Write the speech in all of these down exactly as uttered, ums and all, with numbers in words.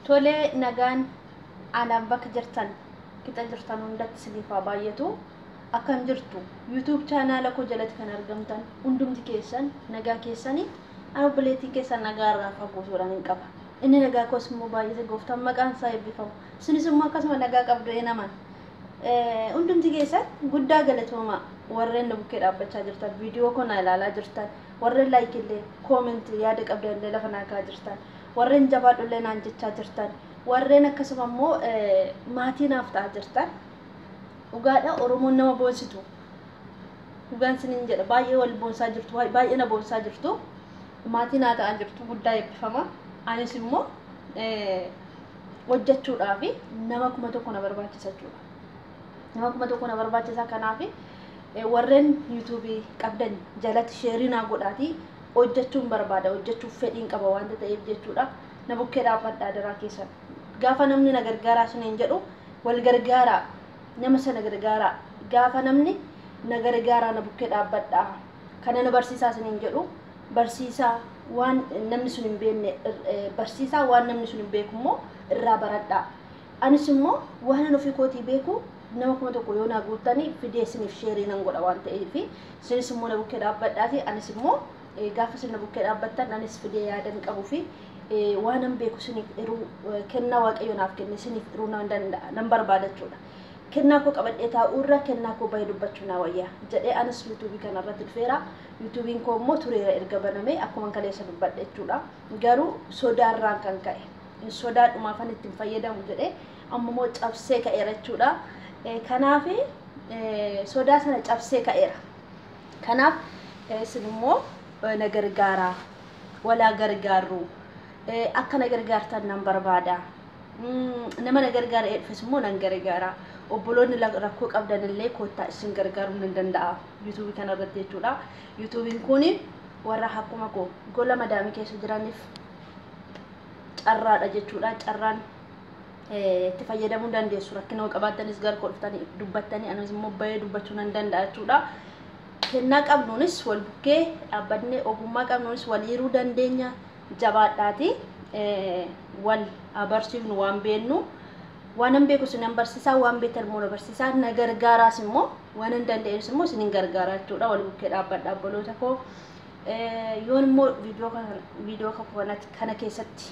Tole nagaan anaan bakka jirtan kita jirtan hundatti siniifaa baay'atu akkam jirtu YouTube channel ko jalatti kan argamtan hundumti keessan nagaa keessanii ana obboleettii keessan nagaa irraa fagoosuudhaan hin qaba inni nagaa koos immoo baay'ee gooftaan maqaan isaa eebbifamu sinis immoo akkasuma nagaa qabdu ee naman eh hundumti keessan guddaa galatooma warreen bukkee dhaabbachaa jirtan viidiyoo kana ilaalaa jirtan warreen like illee comment yaada qabdan illee lafa naakaa jirtan warreen jabaadhullee naan jechaa jirtan warreen akkasuma immoo maatii naaf ta'aa jirtan ugaadha oromoon nama boonsitu ugaan sinin jedha baay'ee wal boonsaa jirtu baay'ee na boonsaa jirtu maatii naa ta'aa jirtu guddaa eebbifama anis immoo hojjechuudhaaf nama kuma tokko na barbaachisa jechuudha nama kuma tokko na barbaachisa kanaaf warreen YouTube qabdan jalatti share naa godhaati hojjechuun barbaada hojjechuuf fedhiin qaba waan ta'eef jechuudha na bukkee dhaabbadhaa daraa keessan gaafa namni na gargaaraa siniin jedhu wal gargaaraa nama sana gargaaraa gaafa namni na gargaaraa na bukkee dhaabbadhaa kana na barsiisaa siniin jedhu barsiisaa waan namni sun hin beekne barsiisaa waan namni sun hin beeku immoo irraa baradhaa anis immoo waan ofii kootii beeku nama kuma tokko yoo na guuttanii fidee siniif share nan godha waan ta'eef sinis immoo na bukkee dhaabbadhaati anis immoo gaafa sinna bukkee dhaabbattan anis fidee yaadan qabu fi waan an beeku siniif iruu kennaa waaqayyo naaf kenne siniif iruu nan danda'a nan barbaada jechuudha kennaa koo qabadhee taa'uu irra kennaa koo baay'ee dubbachuu naa wayyaa jedhee anis YouTube kana irratti dhufeera YouTubein koo immoo tureera erga banamee akkuma kaleessa dubbadhe jechuudha garuu sodaarraan kan ka'e sodaadhumaafan ittiin fayyadamu jedhee amma immoo cabsee ka'eera jechuudha kanaaf sodaa sana cabsee ka'eera kanaaf isin immoo na gargaaraa walaa gargaarru akka na gargaartan nan barbaada nama na gargaara edfis immoo nan gargaara obboloonni rakkoo qabdan illee koottaa isin gargaaruu nan danda'a YouTube kana irratti jechuudha YouTubein kun warra akkuma koo gola madaamii keessa jiraniif carraadha jechuudha carraan itti fayyadamuu dandeessu rakkina qabaatanis gar kodhattanii dubbattanii anas immoo baay'ee dubbachuu nan danda'a jechuudha kennaa qabnuunis wal bukkee dhaabbannee ogummaa qabnuunis wal hiiruu dandeenya jabaadhaati wal abarsiifnu waan beennu waan an beeku sinan barsiisaa waan beetan moo barsiisaa na gargaaraas immoo waan an danda'es immoo sinin gargaaraa jechuudha wal bukkee dhaabbadhaa obboloota koo yoon immoo viidiyoo kana viidiyoo kana keessatti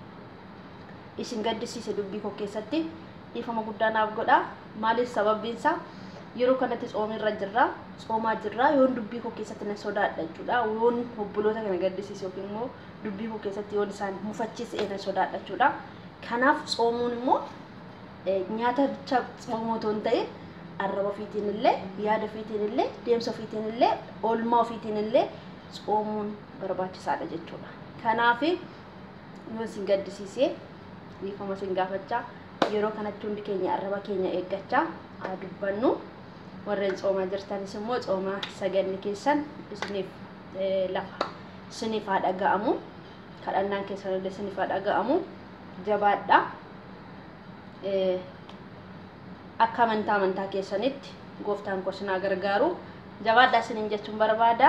isin gaddisiise dubbii koo keessatti ifama guddaa naaf godha maaliif sababiin isaa yeroo kanatti xoomii irra jirra xoomaa jirra yoon dubbii koo keessatti na sodaadha jechuudha yoon obboloota kana gaddisiise yookiin immoo dubbii koo keessatti yoon isaan mufachiise na sodaadha jechuudha kanaaf xoomuun immoo nyaata bicha xoomoo hin ta'e arraba ofiitiin illee yaada ofiitiin illee deemsa ofiitiin illee oolmaa ofiitiin illee xoomuun barbaachisaadha jechuudha kanaaf yoon isin gaddisiise ifama isin gaafachaa yeroo kanatti hundi keenya arraba keenya eeggachaa haa dubbannu warreen xoomaa jirtanis immoo xoomaa saganni keessan isiniif lafa isiniif haa dhaga'amu kadhannaan keessan illee isiniif haa dhaga'amu jabaadhaa akka amantaa amantaa keessanitti gooftaan koo isin haa gargaaru jabaadhaa isiniin jechuun barbaada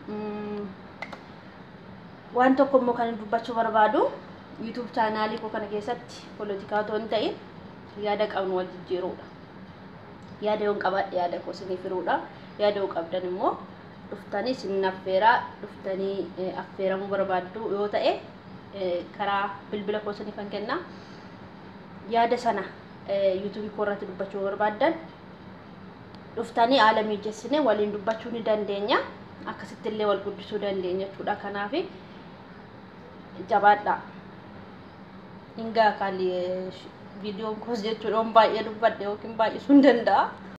waan tokko immoo kan dubbachuu barbaadu YouTube channel ko kana keessatti politikaa toon ta'e yaada qabnu wal jijjiiruudha yaada yoon qabadhe yaada ko isinii firuudha yaada yoo qabdan immoo dhuftanii isin affeeraa dhuftanii affeeramuu barbaaddu yoo ta'e karaa bilbila ko isinii kan kenna yaada sana YouTube ko irratti dubbachuu barbaaddan dhuftanii haala mijeessine waliin dubbachuu ni dandeenya akkasitti illee wal guddisuu dandeenya jechuudha kanaaf jabaadhaa Inga kali video kos jechuudha baay'ee dubbadhe yookiin baay'isuu danda'a